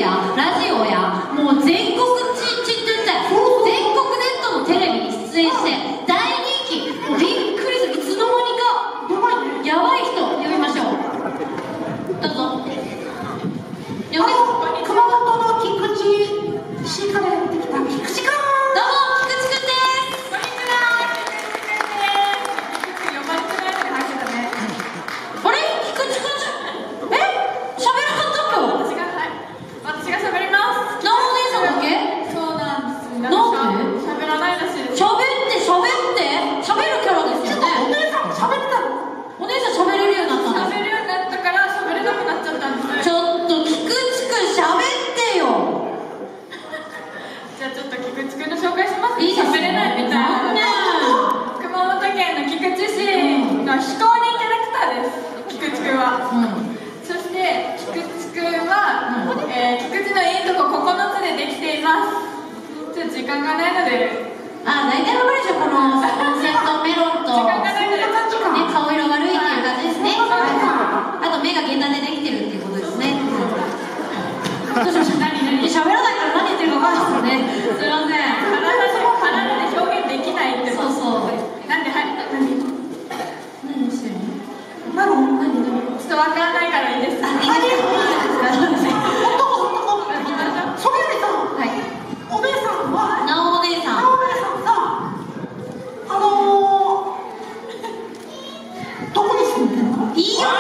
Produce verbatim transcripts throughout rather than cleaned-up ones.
やラジオやもう全国ちちって言ったよ、全国ネットのテレビに出演して大人気。もうびっくりする。いつの間にかやばい人呼びましょう。どうぞ。呼んで。 熊本の菊池市からやってきた菊池くん。 どうも菊池くんです。 こんにちは、菊池くんです。呼ばれてないのに入ってたね。 あれ菊池くんじゃ、え喋らなかったっけ。 私が、はい、私が喋ります。 なお姉さんだけ。 そうなんです。 なんで喋らないらしいです。 喋って喋って喋るキャラですよね。 お姉さん喋ってたの？ お姉さん喋れるようになったんです。 喋るようになったから喋れなくなっちゃったんです。 ちょっと菊池くん喋ってよ。 じゃあちょっと菊池くんの紹介します。 いいですね。 喋れないみたいな。熊本県の菊池市の非公認キャラクターです。菊池くんは。 うん。 そして菊池くんは、 うんえー、菊池のいいとこここのつでできています。ちょっと時間がないので。 あ、大体わかるでしょ、この温泉とメロンと、 時間がないのでちょっとね、顔色悪いっていう感じですね。あと目が下駄でできてるっていうことですね。どうしましょう。何何喋らないから何言ってるか分かんないですよね。すいません。 体で表現できないって。 そうそう。 なんで、はい、何何してるの？ マロン何何ちょっとわかんないからいいです。 あ、いいですか？ それよりさ、 はい。 お姉さんはなおお姉さん。 お姉さんさ、あのー、どこに住んでるの？ いいよ。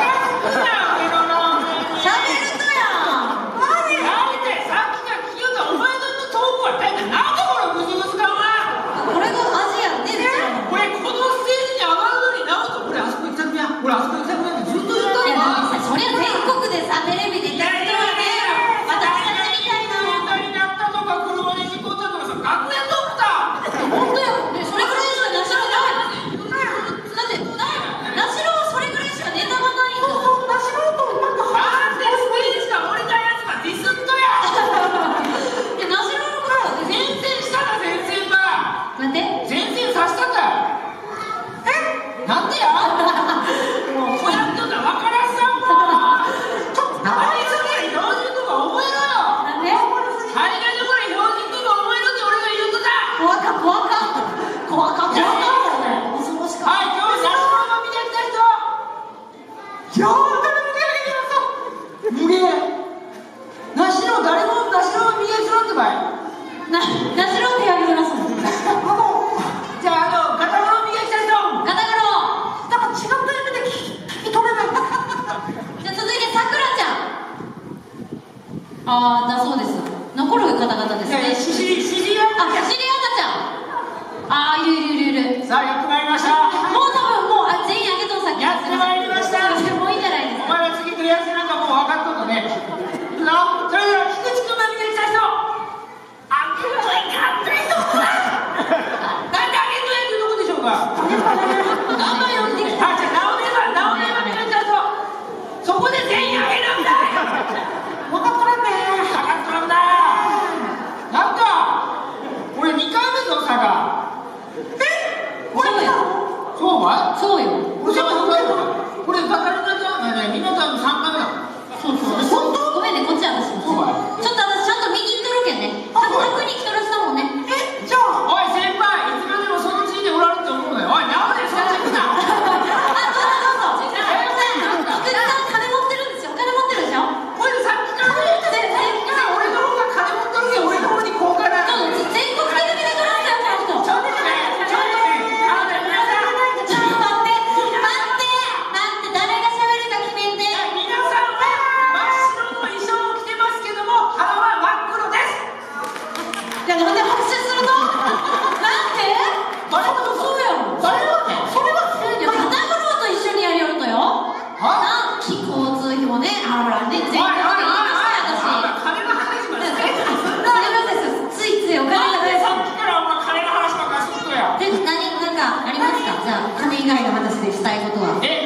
ああ、だそうです。残る方々ですね。 シシリ、シシリアあ、シシリアンナちゃん。ああ、いるいるいるいる。 さあ、やってまいりました。 もう多分もう、あ、全員あげとんさっき。 やってまいりました。 もういいんじゃないですか。 お前ら次来るやつなんかもう分かっとんのね。いくぞ。それでは、菊池くんが見てきた人。あげといかんといとこだ。なんであげといってどこでしょうか。名前呼んできた。あ、じゃあ、直ねば、直ねば見てきた人。そこで全員あげるんだ。分かっとらんね。分かっとらんだ。なんか、俺にかいめぞ、差が。え？俺見たの？そうは？ そうよ。 俺さんかいめだ。これ、カタリナちゃん、ね、みなちゃんのさんかいめだ。 そうそう。本当？ごめんね、こっちは私も。 そうは？ ちょっと私ちゃんと見に行っとるけんね。確認来とる人もね。 え？じゃあ、おい先輩、いつまでもその地位でおられると思うなよ。おい、なおでそっち行くな。 あ、どうぞどうぞ。すいません。菊池さん金持ってるんですよ。お金持ってるでしょ？ これさっきから言ってたよ。俺の方が金持ってるけど、俺の方に公開だ。 全国テレビで撮らせたよ、この人。 ちょっとね、ちょっとね、あのね、皆さん、 ちょっと待って、待って、待って、誰が喋るか決めて。 皆さんは真っ白の衣装を着てますけども、腹は真っ黒です。 いや、なんで拍手するの？なんで？ 誰とそうやろ。 誰だって？それは、 いや、肩車と一緒にやりよるとよ。 は？ な、交通費もね、あらね、全国で言いましたよ、私。 金の話まで。 ついついお金が大好き。 さっきからお前金の話ばっかりするとや。 で、何、なんかありますか？じゃあ、金以外の話でしたいことは。 え、